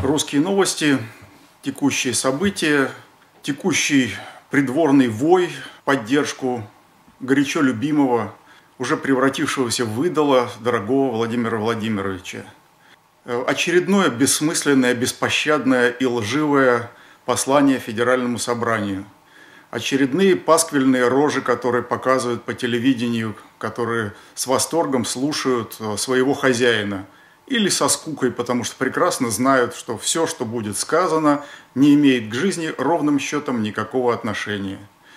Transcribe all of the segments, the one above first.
Русские новости, текущие события, текущий придворный вой, поддержку горячо любимого, уже превратившегося в идола, дорогого Владимира Владимировича. Очередное бессмысленное, беспощадное и лживое послание Федеральному собранию. Очередные пасквильные рожи, которые показывают по телевидению, которые с восторгом слушают своего хозяина. Или со скукой, потому что прекрасно знают, что все, что будет сказано, не имеет к жизни ровным счетом никакого отношения.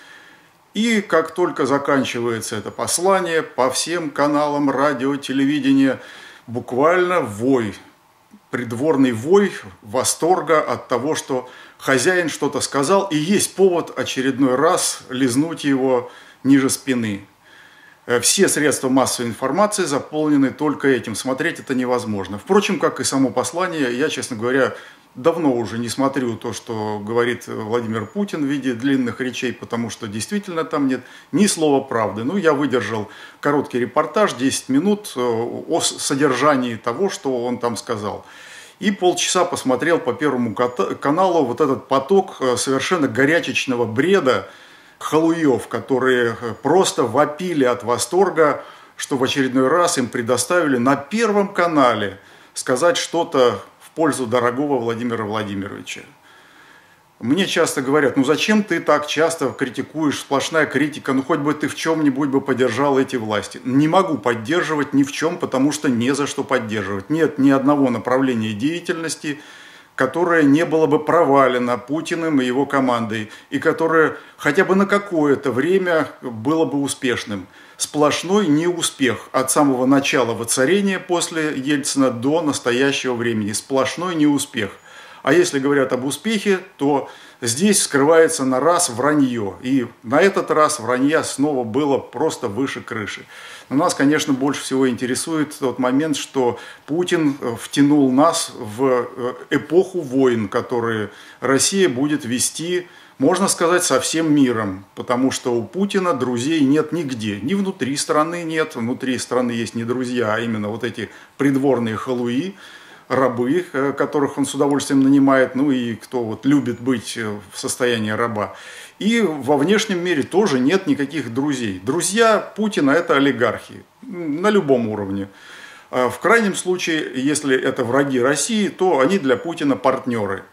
И как только заканчивается это послание, по всем каналам радио, телевидения буквально вой, придворный вой восторга от того, что хозяин что-то сказал, и есть повод очередной раз лизнуть его ниже спины. Все средства массовой информации заполнены только этим. Смотреть это невозможно. Впрочем, как и само послание, я, честно говоря, давно уже не смотрю то, что говорит Владимир Путин в виде длинных речей, потому что действительно там нет ни слова правды. Ну, я выдержал короткий репортаж, 10 минут о содержании того, что он там сказал. И полчаса посмотрел по Первому каналу вот этот поток совершенно горячечного бреда, халуев, которые просто вопили от восторга, что в очередной раз им предоставили на Первом канале сказать что-то в пользу дорогого Владимира Владимировича. Мне часто говорят, ну зачем ты так часто критикуешь, сплошная критика, ну хоть бы ты в чем-нибудь бы поддержал эти власти. Не могу поддерживать ни в чем, потому что не за что поддерживать. Нет ни одного направления деятельности, которое не было бы провалено Путиным и его командой, и которое хотя бы на какое-то время было бы успешным. Сплошной неуспех от самого начала воцарения после Ельцина до настоящего времени. Сплошной неуспех. А если говорят об успехе, то здесь скрывается на раз вранье. И на этот раз вранья снова было просто выше крыши. Но нас, конечно, больше всего интересует тот момент, что Путин втянул нас в эпоху войн, которые Россия будет вести, можно сказать, со всем миром. Потому что у Путина друзей нет нигде. Ни внутри страны нет. Внутри страны есть не друзья, а именно вот эти придворные халуи, рабы, которых он с удовольствием нанимает, ну и кто вот любит быть в состоянии раба. И во внешнем мире тоже нет никаких друзей. Друзья Путина – это олигархи на любом уровне. В крайнем случае, если это враги России, то они для Путина партнеры.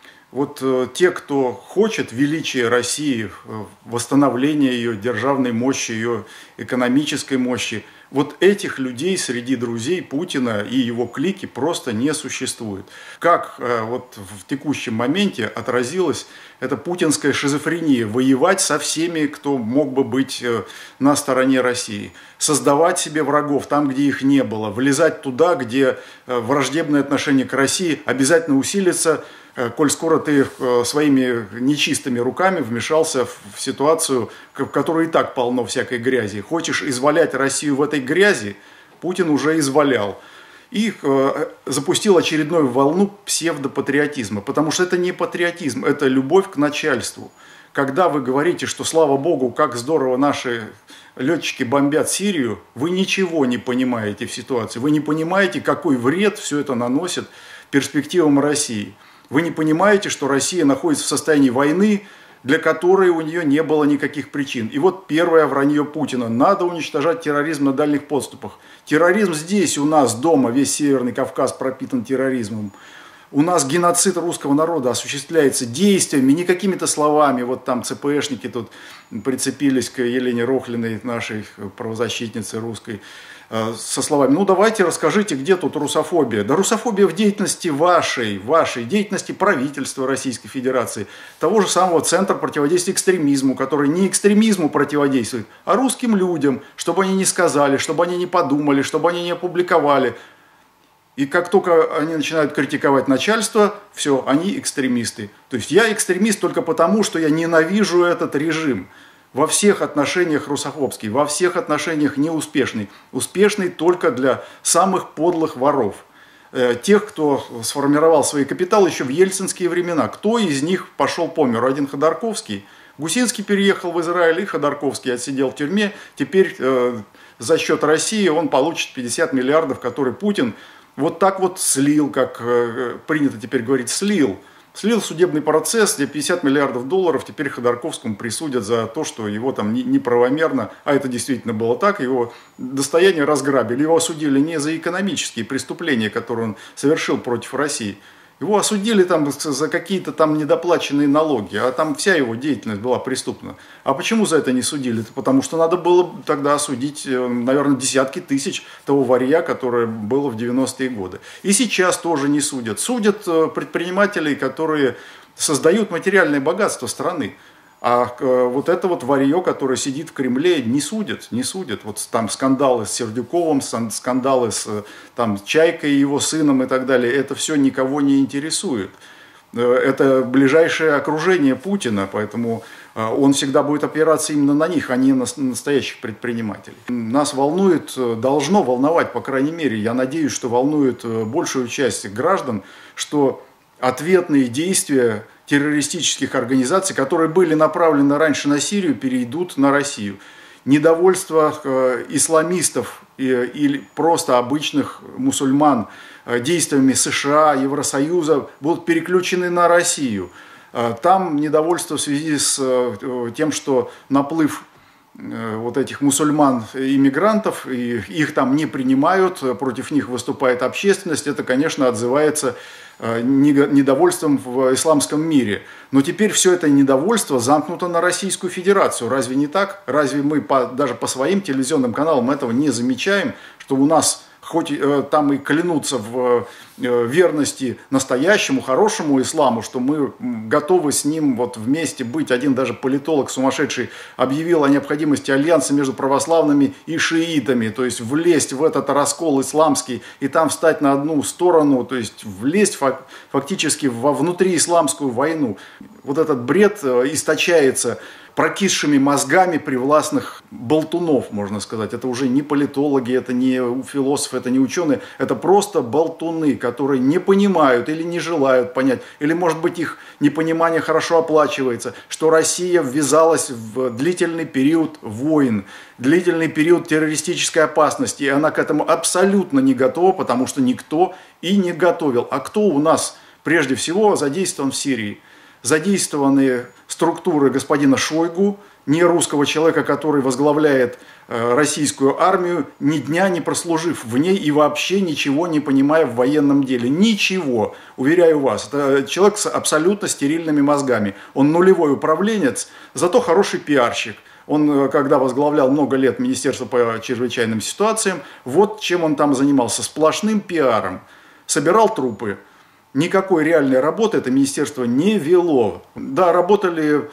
Вот те, кто хочет величия России, восстановления ее державной мощи, ее экономической мощи, вот этих людей среди друзей Путина и его клики просто не существует. Как вот в текущем моменте отразилась эта путинская шизофрения, воевать со всеми, кто мог бы быть на стороне России, создавать себе врагов там, где их не было, влезать туда, где враждебное отношение к России обязательно усилится, коль скоро ты своими нечистыми руками вмешался в ситуацию, в которой и так полно всякой грязи. Хочешь извалять Россию в этой грязи, Путин уже извалял. И запустил очередную волну псевдопатриотизма, потому что это не патриотизм, это любовь к начальству. Когда вы говорите, что слава богу, как здорово наши летчики бомбят Сирию, вы ничего не понимаете в ситуации, вы не понимаете, какой вред все это наносит перспективам России. Вы не понимаете, что Россия находится в состоянии войны, для которой у нее не было никаких причин. И вот первое вранье Путина. Надо уничтожать терроризм на дальних подступах. Терроризм здесь у нас дома, весь Северный Кавказ пропитан терроризмом. У нас геноцид русского народа осуществляется действиями, не какими-то словами. Вот там ЦПшники тут прицепились к Елене Рохлиной, нашей правозащитнице русской, со словами, ну давайте расскажите, где тут русофобия. Да русофобия в деятельности вашей деятельности правительства Российской Федерации, того же самого Центра противодействия экстремизму, который не экстремизму противодействует, а русским людям, чтобы они не сказали, чтобы они не подумали, чтобы они не опубликовали. И как только они начинают критиковать начальство, все, они экстремисты. То есть я экстремист только потому, что я ненавижу этот режим. Во всех отношениях русофобский, во всех отношениях неуспешный. Успешный только для самых подлых воров. Тех, кто сформировал свои капиталы еще в ельцинские времена. Кто из них пошел по миру? Один Ходорковский. Гусинский переехал в Израиль, и Ходорковский отсидел в тюрьме. Теперь за счет России он получит 50 миллиардов, которые Путин вот так вот слил, как принято теперь говорить, слил судебный процесс, где 50 миллиардов долларов теперь Ходорковскому присудят за то, что его там неправомерно, а это действительно было так, его достояние разграбили. Его осудили не за экономические преступления, которые он совершил против России. Его осудили там за какие-то там недоплаченные налоги, а там вся его деятельность была преступна. А почему за это не судили? Потому что надо было тогда осудить, наверное, десятки тысяч того варья, которое было в 90-е годы. И сейчас тоже не судят. Судят предпринимателей, которые создают материальное богатство страны. А вот это вот варье, которое сидит в Кремле, не судят. Вот там скандалы с Сердюковым, скандалы с там, Чайкой и его сыном и так далее, это все никого не интересует. Это ближайшее окружение Путина, поэтому он всегда будет опираться именно на них, а не на настоящих предпринимателей. Нас волнует, должно волновать, по крайней мере, я надеюсь, что волнует большую часть граждан, что ответные действия террористических организаций, которые были направлены раньше на Сирию, перейдут на Россию. Недовольство исламистов или просто обычных мусульман действиями США, Евросоюза будут переключены на Россию. Там недовольство в связи с тем, что наплыв вот этих мусульман-иммигрантов, и их там не принимают, против них выступает общественность, это, конечно, отзывается недовольством в исламском мире. Но теперь все это недовольство замкнуто на Российскую Федерацию. Разве не так? Разве мы даже по своим телевизионным каналам этого не замечаем, что у нас хоть там и клянутся в верности настоящему, хорошему исламу, что мы готовы с ним вот вместе быть. Один даже политолог сумасшедший объявил о необходимости альянса между православными и шиитами, то есть влезть в этот раскол исламский и там встать на одну сторону, то есть влезть фактически во внутриисламскую войну. Вот этот бред источается прокисшими мозгами привластных болтунов, можно сказать. Это уже не политологи, это не философы, это не ученые. Это просто болтуны, которые не понимают или не желают понять, или, может быть, их непонимание хорошо оплачивается, что Россия ввязалась в длительный период войн, длительный период террористической опасности, и она к этому абсолютно не готова, потому что никто и не готовил. А кто у нас прежде всего задействован в Сирии? Задействованы структуры господина Шойгу, не русского человека, который возглавляет российскую армию, ни дня не прослужив в ней и вообще ничего не понимая в военном деле. Ничего, уверяю вас. Это человек с абсолютно стерильными мозгами. Он нулевой управленец, зато хороший пиарщик. Он, когда возглавлял много лет Министерство по чрезвычайным ситуациям, вот чем он там занимался. Сплошным пиаром. Собирал трупы. Никакой реальной работы это министерство не вело. Да, работали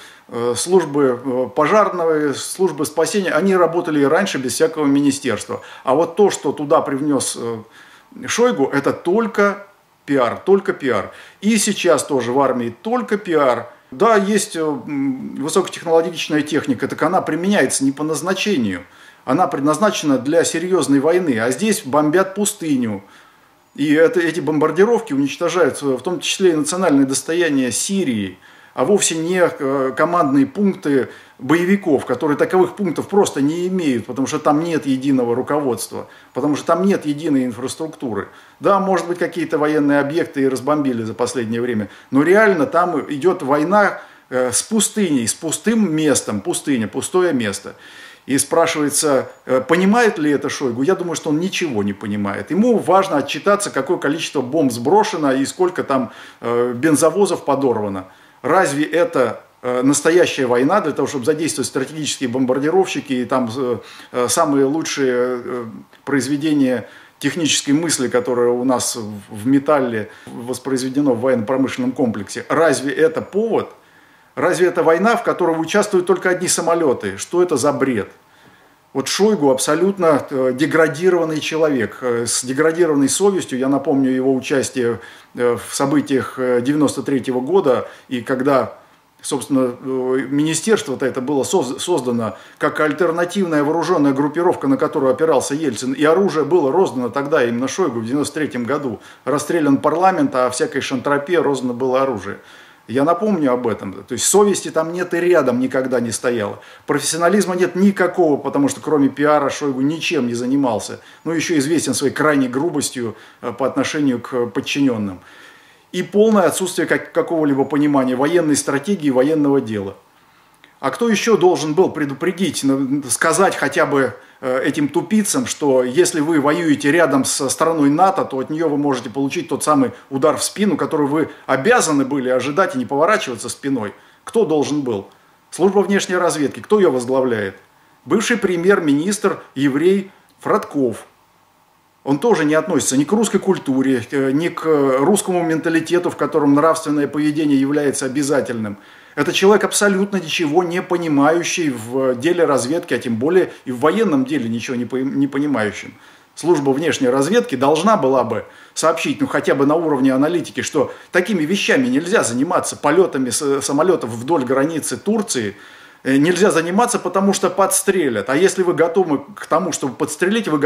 службы пожарные, службы спасения, они работали и раньше без всякого министерства. А вот то, что туда привнес Шойгу, это только пиар, только пиар. И сейчас тоже в армии только пиар. Да, есть высокотехнологичная техника, так она применяется не по назначению. Она предназначена для серьезной войны, а здесь бомбят пустыню. И эти бомбардировки уничтожают в том числе и национальное достояние Сирии, а вовсе не командные пункты боевиков, которые таковых пунктов просто не имеют, потому что там нет единого руководства, потому что там нет единой инфраструктуры. Да, может быть, какие-то военные объекты и разбомбили за последнее время, но реально там идет война с пустыней, с пустым местом, пустыня, пустое место. И спрашивается, понимает ли это Шойгу? Я думаю, что он ничего не понимает. Ему важно отчитаться, какое количество бомб сброшено и сколько там бензовозов подорвано. Разве это настоящая война для того, чтобы задействовать стратегические бомбардировщики и там самые лучшие произведения технической мысли, которая у нас в металле воспроизведено в военно-промышленном комплексе? Разве это повод? Разве это война, в которой участвуют только одни самолеты? Что это за бред? Вот Шойгу абсолютно деградированный человек, с деградированной совестью. Я напомню его участие в событиях 1993 года, и когда, собственно, министерство-то это было создано как альтернативная вооруженная группировка, на которую опирался Ельцин, и оружие было роздано тогда именно Шойгу в 1993 году. Расстрелян парламент, а всякой шантропе роздано было оружие. Я напомню об этом. То есть совести там нет и рядом никогда не стояло. Профессионализма нет никакого, потому что кроме пиара Шойгу ничем не занимался. Ну, еще известен своей крайней грубостью по отношению к подчиненным. И полное отсутствие какого-либо понимания военной стратегии, военного дела. А кто еще должен был предупредить, сказать хотя бы этим тупицам, что если вы воюете рядом со страной НАТО, то от нее вы можете получить тот самый удар в спину, который вы обязаны были ожидать и не поворачиваться спиной. Кто должен был? Служба внешней разведки. Кто ее возглавляет? Бывший премьер-министр еврей Фродков. Он тоже не относится ни к русской культуре, ни к русскому менталитету, в котором нравственное поведение является обязательным. Это человек абсолютно ничего не понимающий в деле разведки, а тем более и в военном деле ничего не понимающим. Служба внешней разведки должна была бы сообщить, ну хотя бы на уровне аналитики, что такими вещами нельзя заниматься, полетами самолетов вдоль границы Турции, нельзя заниматься, потому что подстрелят. А если вы готовы к тому, чтобы подстрелить, вы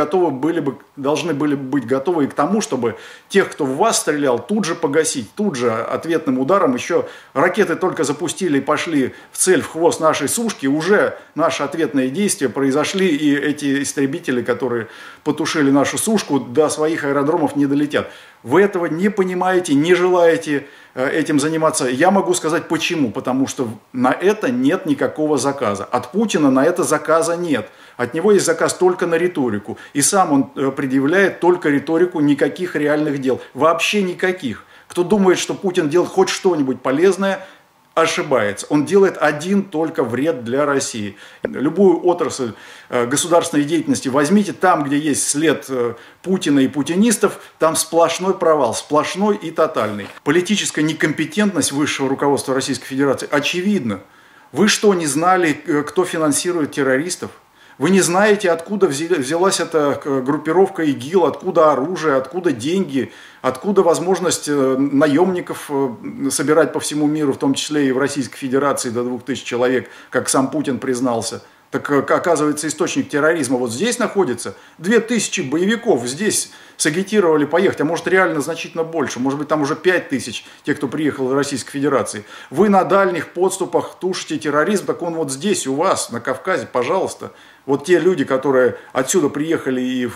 должны были быть готовы и к тому, чтобы тех, кто в вас стрелял, тут же погасить, тут же ответным ударом. Еще ракеты только запустили и пошли в цель, в хвост нашей сушки, уже наши ответные действия произошли, и эти истребители, которые потушили нашу сушку, до своих аэродромов не долетят. Вы этого не понимаете, не желаете этим заниматься. Я могу сказать почему. Потому что на это нет никакого заказа. От Путина на это заказа нет. От него есть заказ только на риторику. И сам он предъявляет только риторику, никаких реальных дел. Вообще никаких. Кто думает, что Путин делает хоть что-нибудь полезное, ошибается. Он делает один только вред для России. Любую отрасль государственной деятельности возьмите, там, где есть след Путина и путинистов, там сплошной провал, сплошной и тотальный. Политическая некомпетентность высшего руководства Российской Федерации очевидна. Вы что, не знали, кто финансирует террористов? Вы не знаете, откуда взялась эта группировка ИГИЛ, откуда оружие, откуда деньги, откуда возможность наемников собирать по всему миру, в том числе и в Российской Федерации до 2000 человек, как сам Путин признался. Так оказывается, источник терроризма вот здесь находится. 2000 боевиков здесь сагитировали поехать, а может реально значительно больше. Может быть там уже 5000, те, кто приехал из Российской Федерации. Вы на дальних подступах тушите терроризм, так он вот здесь у вас, на Кавказе, пожалуйста. Вот те люди, которые отсюда приехали и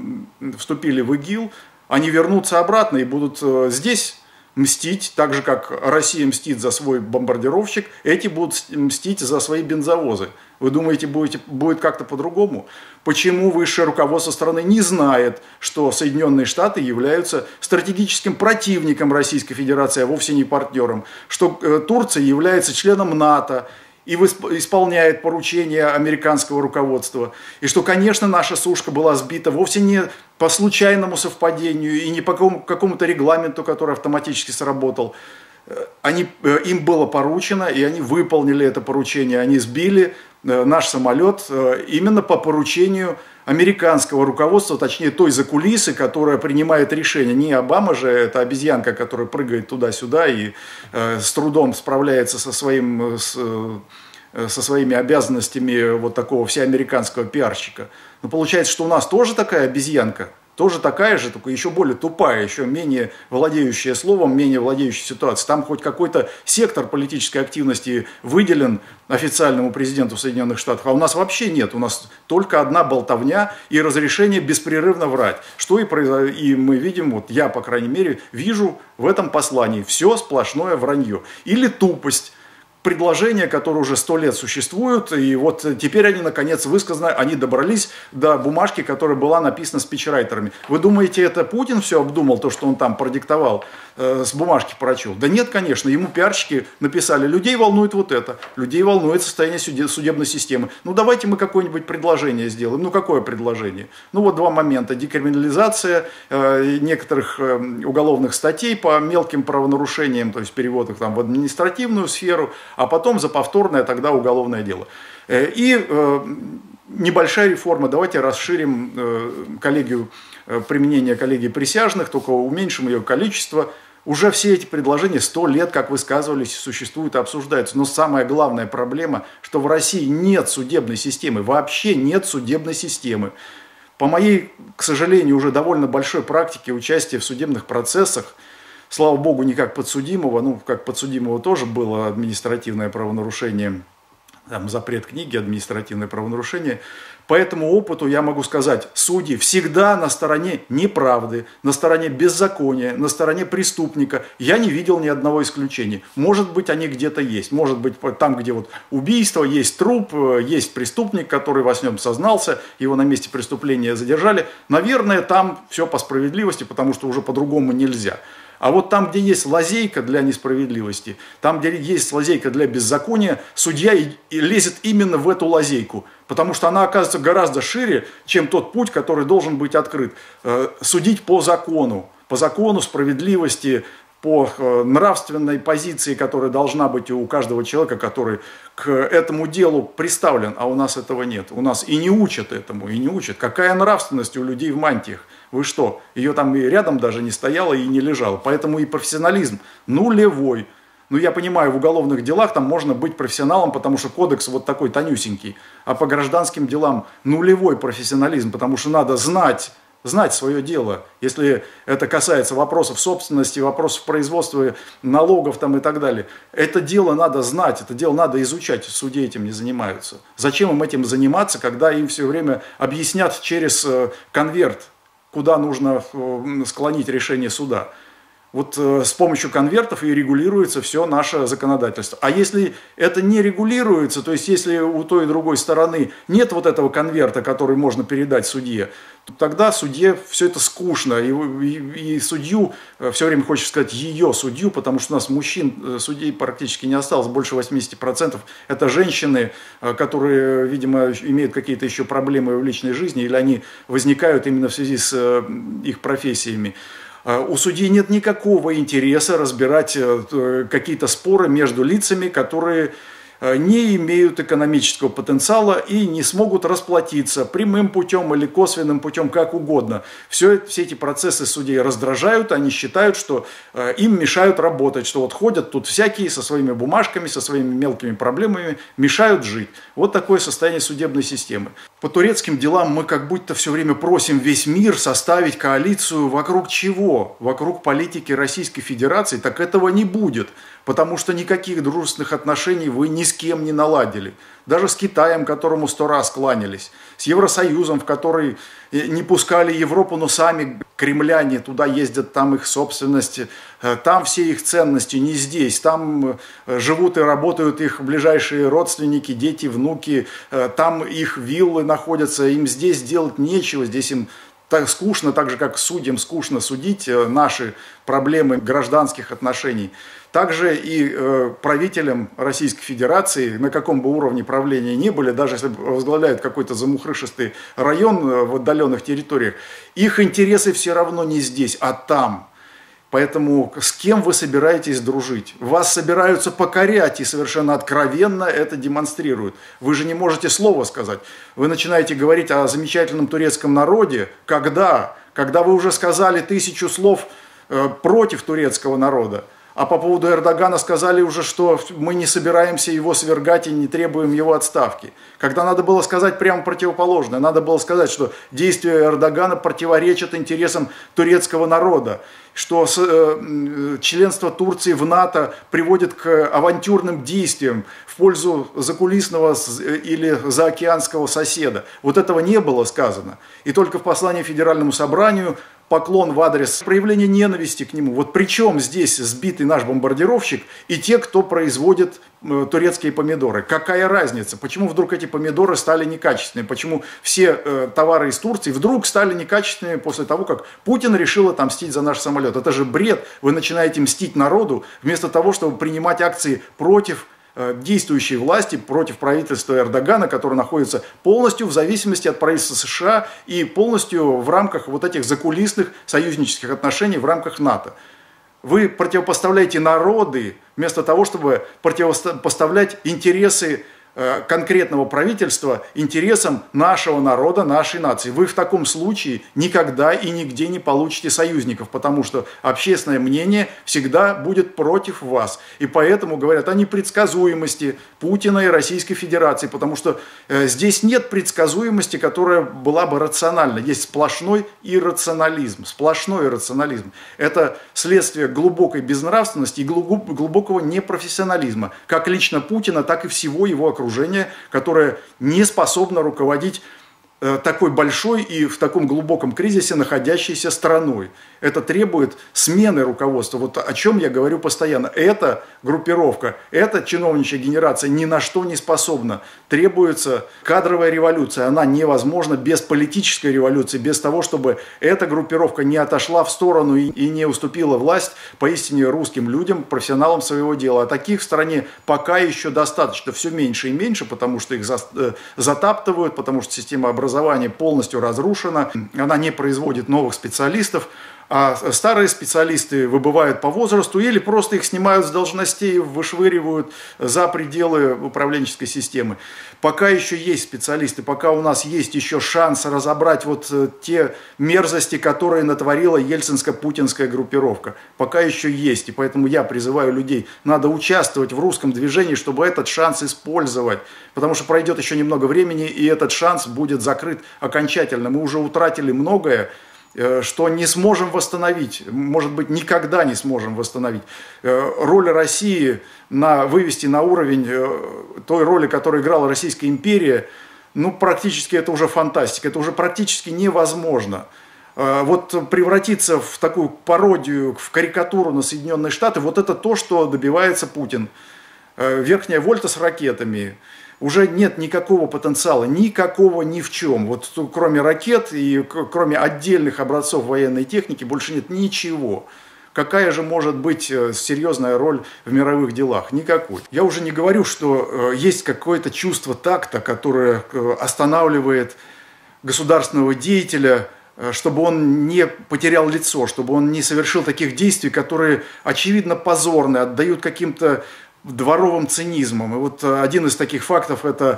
вступили в ИГИЛ, они вернутся обратно и будут здесь мстить, так же, как Россия мстит за свой бомбардировщик, эти будут мстить за свои бензовозы. Вы думаете, будет как-то по-другому? Почему высшее руководство страны не знает, что Соединенные Штаты являются стратегическим противником Российской Федерации, а вовсе не партнером? Что Турция является членом НАТО и исполняет поручения американского руководства. И что, конечно, наша сушка была сбита вовсе не по случайному совпадению и не по какому-то регламенту, который автоматически сработал. Им было поручено, и они выполнили это поручение. Они сбили наш самолет именно по поручению американского руководства, точнее той закулисы, которая принимает решение. Не Обама же, это обезьянка, которая прыгает туда-сюда и с трудом справляется со своими обязанностями вот такого всеамериканского пиарщика. Но получается, что у нас тоже такая обезьянка, тоже такая же, только еще более тупая, еще менее владеющая словом, менее владеющая ситуацией. Там хоть какой-то сектор политической активности выделен официальному президенту Соединенных Штатов, а у нас вообще нет. У нас только одна болтовня и разрешение беспрерывно врать. Что и мы видим, вот я, по крайней мере, вижу в этом послании. Все сплошное вранье. Или тупость. Предложения, которые уже 100 лет существуют, и вот теперь они наконец высказаны, они добрались до бумажки, которая была написана спичрайтерами. Вы думаете, это Путин все обдумал, то, что он там продиктовал, с бумажки прочел? Да нет, конечно, ему пиарщики написали, людей волнует вот это, людей волнует состояние судебной системы. Ну давайте мы какое-нибудь предложение сделаем. Ну какое предложение? Ну вот два момента, декриминализация некоторых уголовных статей по мелким правонарушениям, то есть перевод их там в административную сферу, а потом за повторное тогда уголовное дело. И небольшая реформа. Давайте расширим коллегию, применение коллегии присяжных, только уменьшим ее количество. Уже все эти предложения 100 лет, как высказывались, существуют и обсуждаются. Но самая главная проблема, что в России нет судебной системы, вообще нет судебной системы. По моей, к сожалению, уже довольно большой практике участия в судебных процессах, слава богу, не как подсудимого, ну, как подсудимого тоже было административное правонарушение, там, запрет книги, административное правонарушение. По этому опыту я могу сказать, судьи всегда на стороне неправды, на стороне беззакония, на стороне преступника. Я не видел ни одного исключения. Может быть, они где-то есть. Может быть, там, где вот убийство, есть труп, есть преступник, который во нем сознался, его на месте преступления задержали. Наверное, там все по справедливости, потому что уже по-другому нельзя. А вот там, где есть лазейка для несправедливости, там, где есть лазейка для беззакония, судья и лезет именно в эту лазейку, потому что она оказывается гораздо шире, чем тот путь, который должен быть открыт. Судить по закону справедливости, по нравственной позиции, которая должна быть у каждого человека, который к этому делу представлен, а у нас этого нет. У нас и не учат этому, и не учат. Какая нравственность у людей в мантиях? Вы что? Ее там и рядом даже не стояло и не лежало. Поэтому и профессионализм нулевой. Ну, я понимаю, в уголовных делах там можно быть профессионалом, потому что кодекс вот такой тонюсенький. А по гражданским делам нулевой профессионализм, потому что надо знать свое дело, если это касается вопросов собственности, вопросов производства, налогов там и так далее. Это дело надо знать, это дело надо изучать, судьи этим не занимаются. Зачем им этим заниматься, когда им все время объяснят через конверт, куда нужно склонить решение суда? Вот с помощью конвертов и регулируется все наше законодательство. А если это не регулируется, то есть если у той и другой стороны нет вот этого конверта, который можно передать судье, то тогда судье все это скучно. И судью, все время хочется сказать ее судью, потому что у нас мужчин, судей практически не осталось, больше 80%. Это женщины, которые, видимо, имеют какие-то еще проблемы в личной жизни, или они возникают именно в связи с их профессиями. У судьи нет никакого интереса разбирать какие-то споры между лицами, которые не имеют экономического потенциала и не смогут расплатиться прямым путем или косвенным путем, как угодно. Все эти процессы судей раздражают, они считают, что им мешают работать, что вот ходят тут всякие со своими бумажками, со своими мелкими проблемами, мешают жить. Вот такое состояние судебной системы. По турецким делам мы как будто все время просим весь мир составить коалицию вокруг чего? Вокруг политики Российской Федерации. Так этого не будет, потому что никаких дружественных отношений вы ни с кем не наладили. Даже с Китаем, которому 100 раз кланялись, с Евросоюзом, в который не пускали Европу, но сами кремляне туда ездят, там их собственность, там все их ценности, не здесь. Там живут и работают их ближайшие родственники, дети, внуки, там их виллы находятся, им здесь делать нечего, здесь им так скучно, так же как судьям скучно судить наши проблемы гражданских отношений. Также и правителям Российской Федерации, на каком бы уровне правления ни были, даже если возглавляют какой-то замухрышистый район в отдаленных территориях, их интересы все равно не здесь, а там. Поэтому с кем вы собираетесь дружить? Вас собираются покорять и совершенно откровенно это демонстрируют. Вы же не можете слова сказать. Вы начинаете говорить о замечательном турецком народе, когда вы уже сказали 1000 слов против турецкого народа. А по поводу Эрдогана сказали уже, что мы не собираемся его свергать и не требуем его отставки. Когда надо было сказать прямо противоположное, надо было сказать, что действия Эрдогана противоречат интересам турецкого народа, что членство Турции в НАТО приводит к авантюрным действиям в пользу закулисного или заокеанского соседа. Вот этого не было сказано. И только в послании Федеральному собранию поклон в адрес проявления ненависти к нему. Вот при чем здесь сбитый наш бомбардировщик и те, кто производит турецкие помидоры? Какая разница? Почему вдруг эти помидоры стали некачественными? Почему все товары из Турции вдруг стали некачественными после того, как Путин решил отомстить за наш самолет? Это же бред. Вы начинаете мстить народу вместо того, чтобы принимать акции против действующей власти, против правительства Эрдогана, которое находится полностью в зависимости от правительства США и полностью в рамках вот этих закулисных союзнических отношений в рамках НАТО. Вы противопоставляете народы вместо того, чтобы противопоставлять интересы конкретного правительства интересам нашего народа, нашей нации. Вы в таком случае никогда и нигде не получите союзников, потому что общественное мнение всегда будет против вас. И поэтому говорят о непредсказуемости Путина и Российской Федерации, потому что здесь нет предсказуемости, которая была бы рациональна. Есть сплошной иррационализм. Сплошной иррационализм. Это следствие глубокой безнравственности и глубокого непрофессионализма, как лично Путина, так и всего его окружения, которое не способно руководить такой большой и в таком глубоком кризисе находящейся страной. Это требует смены руководства. Вот о чем я говорю постоянно. Эта группировка, эта чиновничья генерация ни на что не способна. Требуется кадровая революция. Она невозможна без политической революции, без того, чтобы эта группировка не отошла в сторону и не уступила власть поистине русским людям, профессионалам своего дела. А таких в стране пока еще достаточно. Все меньше и меньше, потому что их затаптывают, потому что система образования полностью разрушена, она не производит новых специалистов, а старые специалисты выбывают по возрасту или просто их снимают с должностей, вышвыривают за пределы управленческой системы. Пока еще есть специалисты, пока у нас есть еще шанс разобрать вот те мерзости, которые натворила ельцинско-путинская группировка. Пока еще есть, и поэтому я призываю людей, надо участвовать в русском движении, чтобы этот шанс использовать. Потому что пройдет еще немного времени, и этот шанс будет закрыт окончательно. Мы уже утратили многое, что не сможем восстановить, может быть, никогда не сможем восстановить. Роль России вывести на уровень той роли, которую играла Российская империя, ну, практически это уже фантастика, это уже практически невозможно. Вот превратиться в такую пародию, в карикатуру на Соединенные Штаты, вот это то, что добивается Путин. Верхняя вольта с ракетами. Уже нет никакого потенциала, никакого ни в чем. Вот кроме ракет и кроме отдельных образцов военной техники больше нет ничего. Какая же может быть серьезная роль в мировых делах? Никакой. Я уже не говорю, что есть какое-то чувство такта, которое останавливает государственного деятеля, чтобы он не потерял лицо, чтобы он не совершил таких действий, которые очевидно позорны, отдают каким-то дворовым цинизмом. И вот один из таких фактов – это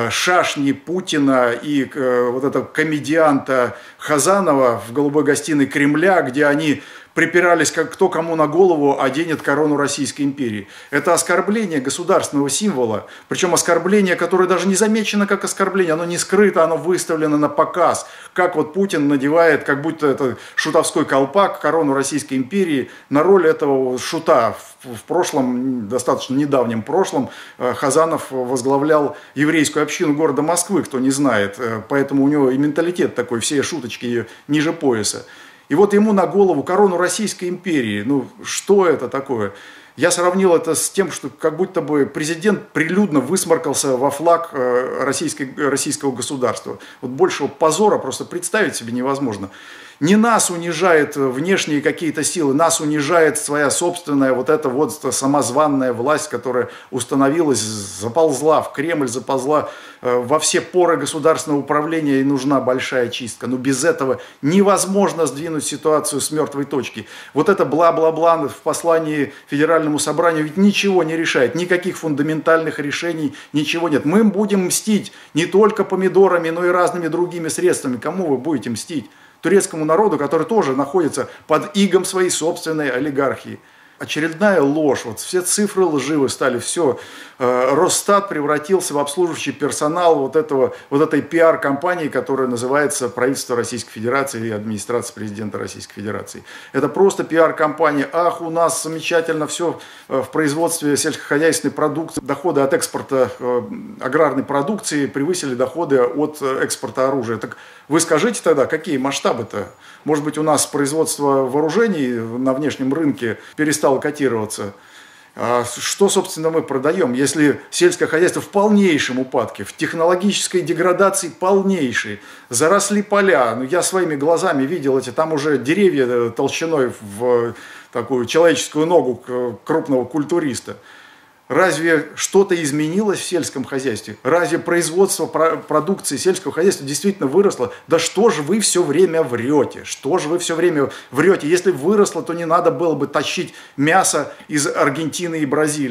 шашни Путина и вот этого комедианта Хазанова в голубой гостиной Кремля, где они припирались, кто кому на голову оденет корону Российской империи. Это оскорбление государственного символа, причем оскорбление, которое даже не замечено как оскорбление, оно не скрыто, оно выставлено на показ, как вот Путин надевает, как будто это шутовской колпак, корону Российской империи на роль этого шута. В прошлом, достаточно недавнем прошлом, Хазанов возглавлял еврейскую общину города Москвы, кто не знает, поэтому у него и менталитет такой, все шуточки ниже пояса. И вот ему на голову корону Российской империи. Ну, что это такое? Я сравнил это с тем, что как будто бы президент прилюдно высморкался во флаг российского государства. Вот большего позора просто представить себе невозможно. Не нас унижает внешние какие-то силы, нас унижает своя собственная вот эта вот самозванная власть, которая установилась, заползла в Кремль, заползла во все поры государственного управления, и нужна большая чистка. Но без этого невозможно сдвинуть ситуацию с мертвой точки. Вот это бла-бла-бла в послании Федеральному собранию ведь ничего не решает, никаких фундаментальных решений, ничего нет. Мы будем мстить не только помидорами, но и разными другими средствами. Кому вы будете мстить? Турецкому народу, который тоже находится под игом своей собственной олигархии. Очередная ложь, вот все цифры лживы стали, все. Росстат превратился в обслуживающий персонал вот этой пиар-компании, которая называется правительство Российской Федерации и администрация президента Российской Федерации. Это просто пиар-компания. Ах, у нас замечательно все в производстве сельскохозяйственной продукции. Доходы от экспорта аграрной продукции превысили доходы от экспорта оружия. Так вы скажите тогда, какие масштабы-то? Может быть, у нас производство вооружений на внешнем рынке перестало котироваться? Что, собственно, мы продаем, если сельское хозяйство в полнейшем упадке, в технологической деградации полнейшей, заросли поля, ну, я своими глазами видел там уже деревья толщиной в такую человеческую ногу крупного культуриста. Разве что-то изменилось в сельском хозяйстве? Разве производство продукции сельского хозяйства действительно выросло? Да что же вы все время врете? Что же вы все время врете? Если выросло, то не надо было бы тащить мясо из Аргентины и Бразилии.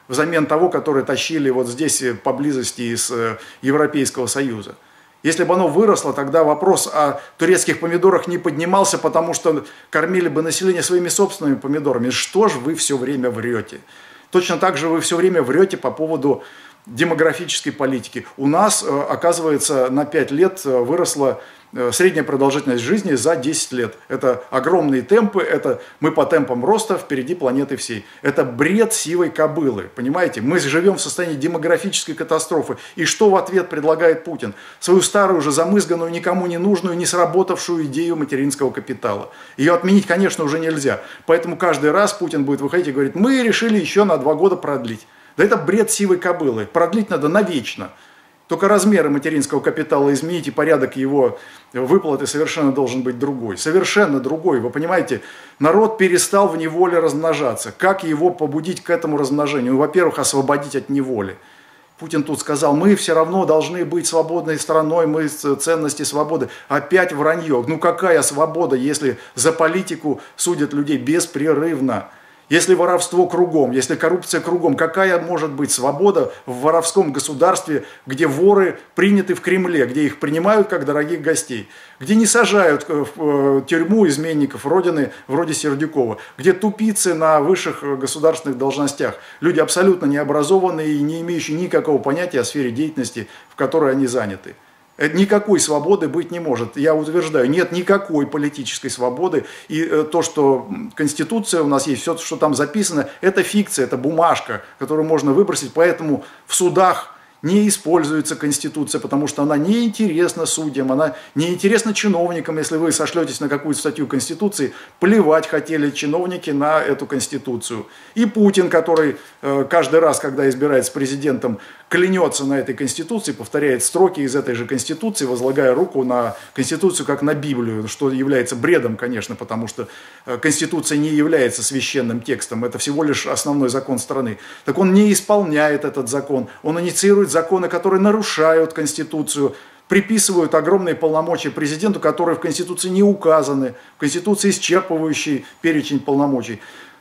взамен того, которое тащили вот здесь поблизости из Европейского Союза. Если бы оно выросло, тогда вопрос о турецких помидорах не поднимался, потому что кормили бы население своими собственными помидорами. Что же вы все время врете? Точно так же вы все время врете по поводу демографической политики. У нас, оказывается, на 5 лет выросла средняя продолжительность жизни за 10 лет. Это огромные темпы, это мы по темпам роста впереди планеты всей. Это бред сивой кобылы, понимаете? Мы живем в состоянии демографической катастрофы. И что в ответ предлагает Путин? Свою старую, уже замызганную, никому не нужную, не сработавшую идею материнского капитала. Ее отменить, конечно, уже нельзя. Поэтому каждый раз Путин будет выходить и говорить: мы решили еще на 2 года продлить. Да это бред сивой кобылы. Продлить надо навечно. Только размеры материнского капитала изменить, и порядок его выплаты совершенно должен быть другой. Совершенно другой. Вы понимаете, народ перестал в неволе размножаться. Как его побудить к этому размножению? Во-первых, освободить от неволи. Путин тут сказал: мы все равно должны быть свободной страной, мы ценности свободы. Опять вранье. Ну какая свобода, если за политику судят людей беспрерывно? Если воровство кругом, если коррупция кругом, какая может быть свобода в воровском государстве, где воры приняты в Кремле, где их принимают как дорогих гостей, где не сажают в тюрьму изменников Родины вроде Сердюкова, где тупицы на высших государственных должностях, люди абсолютно необразованные и не имеющие никакого понятия о сфере деятельности, в которой они заняты. Никакой свободы быть не может. Я утверждаю, нет никакой политической свободы. И то, что Конституция у нас есть, все, что там записано, это фикция, это бумажка, которую можно выбросить. Поэтому в судах не используется Конституция, потому что она неинтересна судьям, она неинтересна чиновникам. Если вы сошлетесь на какую-то статью Конституции, плевать хотели чиновники на эту Конституцию. И Путин, который каждый раз, когда избирается президентом, клянется на этой Конституции, повторяет строки из этой же Конституции, возлагая руку на Конституцию как на Библию, что является бредом, конечно, потому что Конституция не является священным текстом, это всего лишь основной закон страны. Так он не исполняет этот закон, он инициирует законы, которые нарушают Конституцию, приписывают огромные полномочия президенту, которые в Конституции не указаны, в Конституции исчерпывающий перечень полномочий.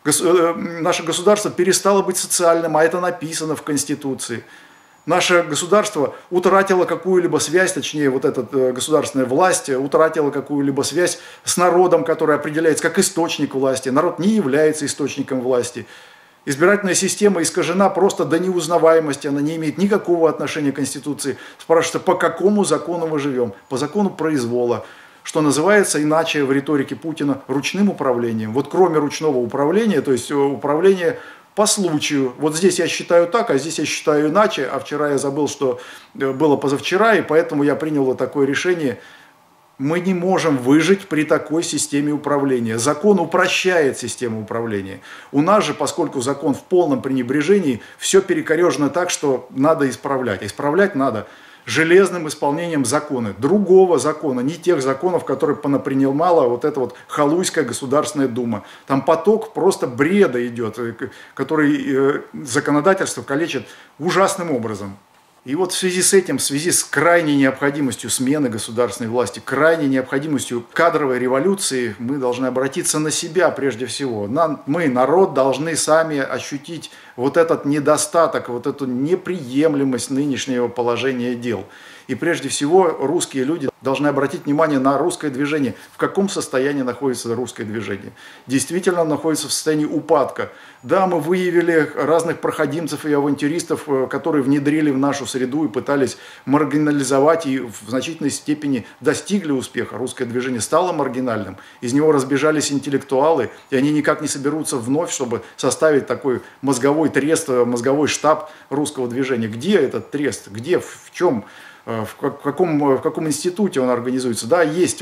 Наше государство перестало быть социальным, а это написано в Конституции. Наше государство утратило какую-либо связь, точнее, вот эта государственная власть утратила какую-либо связь с народом, который определяется как источник власти. Народ не является источником власти. Избирательная система искажена просто до неузнаваемости, она не имеет никакого отношения к Конституции. Спрашивается, по какому закону мы живем? По закону произвола, что называется иначе в риторике Путина ручным управлением. Вот кроме ручного управления, то есть управление по случаю. Вот здесь я считаю так, а здесь я считаю иначе, а вчера я забыл, что было позавчера, и поэтому я принял вот такое решение. Мы не можем выжить при такой системе управления. Закон упрощает систему управления. У нас же, поскольку закон в полном пренебрежении, все перекорежено так, что надо исправлять. Исправлять надо железным исполнением закона, другого закона, не тех законов, которые понапринимала вот эта вот Халуйская Государственная Дума. Там поток просто бреда идет, который законодательство калечит ужасным образом. И вот в связи с этим, в связи с крайней необходимостью смены государственной власти, крайней необходимостью кадровой революции, мы должны обратиться на себя прежде всего. Мы, народ, должны сами ощутить вот этот недостаток, вот эту неприемлемость нынешнего положения дел. И прежде всего русские люди должны обратить внимание на русское движение. В каком состоянии находится русское движение? Действительно находится в состоянии упадка. Да, мы выявили разных проходимцев и авантюристов, которые внедрили в нашу среду и пытались маргинализовать, и в значительной степени достигли успеха. Русское движение стало маргинальным, из него разбежались интеллектуалы, и они никак не соберутся вновь, чтобы составить такой мозговой трест, мозговой штаб русского движения. Где этот трест? Где? В чем? В каком институте он организуется. Да, есть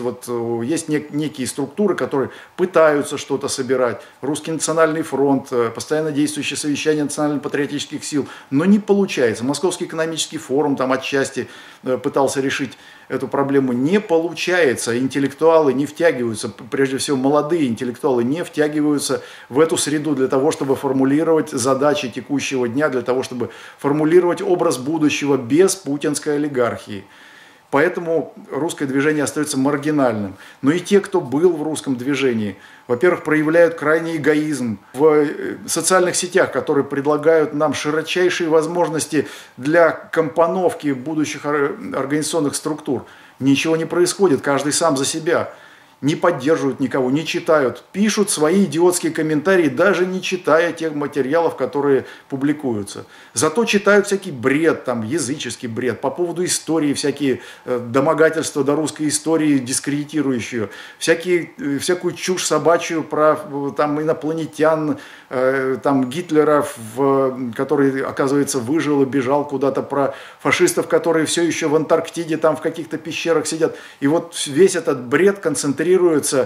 некие структуры, которые пытаются что-то собирать. Русский национальный фронт, постоянно действующее совещание национально-патриотических сил, но не получается. Московский экономический форум там отчасти пытался решить эту проблему, не получается. Интеллектуалы не втягиваются, прежде всего молодые интеллектуалы не втягиваются в эту среду для того, чтобы формулировать задачи текущего дня, для того, чтобы формулировать образ будущего без путинской олигархии. Поэтому русское движение остается маргинальным. Но и те, кто был в русском движении, во-первых, проявляют крайний эгоизм в социальных сетях, которые предлагают нам широчайшие возможности для компоновки будущих организационных структур. Ничего не происходит, каждый сам за себя. Не поддерживают никого, не читают, пишут свои идиотские комментарии, даже не читая тех материалов, которые публикуются. Зато читают всякий бред, там, языческий бред, по поводу истории, всякие домогательства до русской истории, дискредитирующие, всякую чушь собачью про там, инопланетян, там, Гитлера, который, оказывается, выжил и бежал куда-то, про фашистов, которые все еще в Антарктиде, там в каких-то пещерах сидят. И вот весь этот бред концентрируется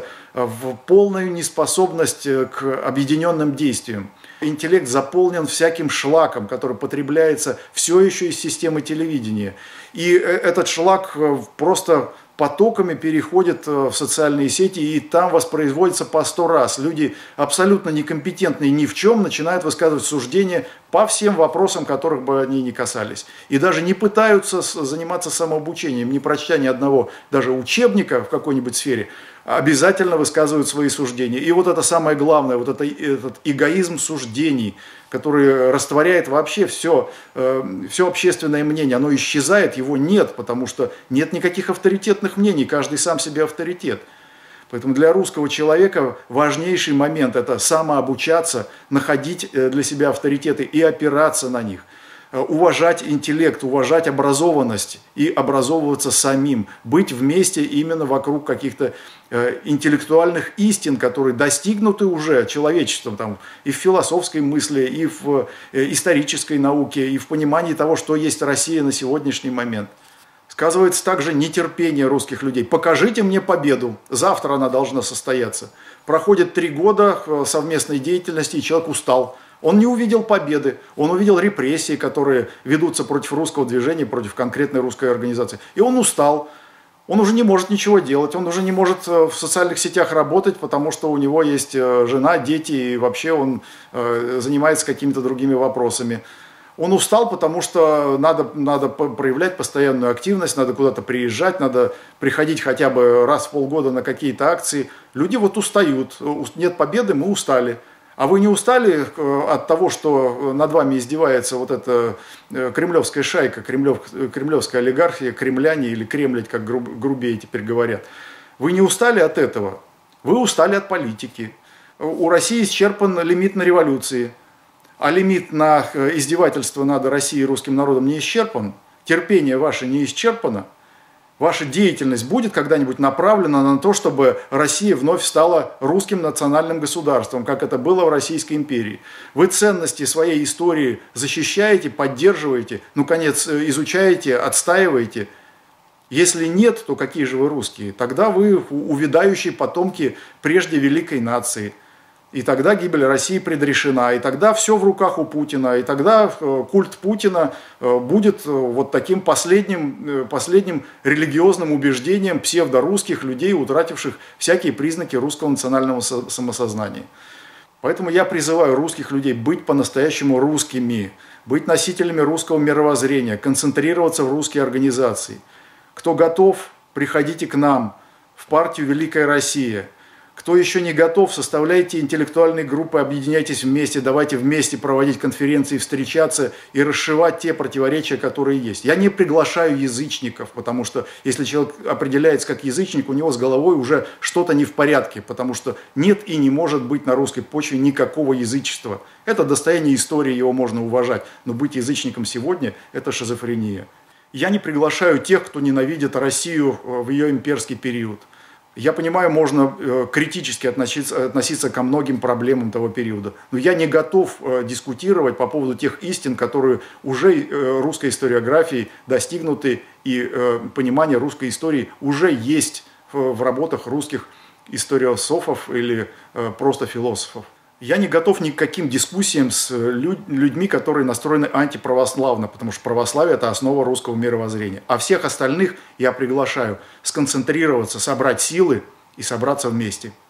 в полную неспособность к объединенным действиям. Интеллект заполнен всяким шлаком, который потребляется все еще из системы телевидения. И этот шлак просто потоками переходит в социальные сети, и там воспроизводится по 100 раз. Люди абсолютно некомпетентные ни в чем начинают высказывать суждения по всем вопросам, которых бы они ни касались. И даже не пытаются заниматься самообучением, не прочтя ни одного даже учебника в какой-нибудь сфере, обязательно высказывают свои суждения. И вот это самое главное, вот этот эгоизм суждений, который растворяет вообще все общественное мнение, оно исчезает, его нет, потому что нет никаких авторитетных мнений, каждый сам себе авторитет. Поэтому для русского человека важнейший момент – это самообучаться, находить для себя авторитеты и опираться на них. Уважать интеллект, уважать образованность и образовываться самим, быть вместе именно вокруг каких-то интеллектуальных истин, которые достигнуты уже человечеством там, и в философской мысли, и в исторической науке, и в понимании того, что есть Россия на сегодняшний момент. Сказывается также нетерпение русских людей. Покажите мне победу, завтра она должна состояться. Проходит 3 года совместной деятельности, и человек устал. Он не увидел победы, он увидел репрессии, которые ведутся против русского движения, против конкретной русской организации. И он устал, он уже не может ничего делать, он уже не может в социальных сетях работать, потому что у него есть жена, дети, и вообще он занимается какими-то другими вопросами. Он устал, потому что надо проявлять постоянную активность, надо куда-то приезжать, надо приходить хотя бы раз в полгода на какие-то акции. Люди вот устают, нет победы, мы устали. А вы не устали от того, что над вами издевается вот эта кремлевская шайка, кремлевская олигархия, кремляне или кремлять, как грубее теперь говорят? Вы не устали от этого? Вы устали от политики. У России исчерпан лимит на революции, а лимит на издевательство над Россией и русским народом не исчерпан. Терпение ваше не исчерпано. Ваша деятельность будет когда-нибудь направлена на то, чтобы Россия вновь стала русским национальным государством, как это было в Российской империи. Вы ценности своей истории защищаете, поддерживаете, наконец, изучаете, отстаиваете. Если нет, то какие же вы русские? Тогда вы увядающие потомки прежде великой нации. И тогда гибель России предрешена, и тогда все в руках у Путина, и тогда культ Путина будет вот таким последним религиозным убеждением псевдорусских людей, утративших всякие признаки русского национального самосознания. Поэтому я призываю русских людей быть по-настоящему русскими, быть носителями русского мировоззрения, концентрироваться в русские организации. Кто готов, приходите к нам, в партию «Великая Россия». Кто еще не готов, составляйте интеллектуальные группы, объединяйтесь вместе, давайте вместе проводить конференции, встречаться и расшивать те противоречия, которые есть. Я не приглашаю язычников, потому что если человек определяется как язычник, у него с головой уже что-то не в порядке, потому что нет и не может быть на русской почве никакого язычества. Это достояние истории, его можно уважать, но быть язычником сегодня – это шизофрения. Я не приглашаю тех, кто ненавидит Россию в ее имперский период. Я понимаю, можно критически относиться ко многим проблемам того периода, но я не готов дискутировать по поводу тех истин, которые уже русской историографией достигнуты, и понимание русской истории уже есть в работах русских историософов или просто философов. Я не готов ни к каким дискуссиям с людьми, которые настроены антиправославно, потому что православие – это основа русского мировоззрения. А всех остальных я приглашаю сконцентрироваться, собрать силы и собраться вместе.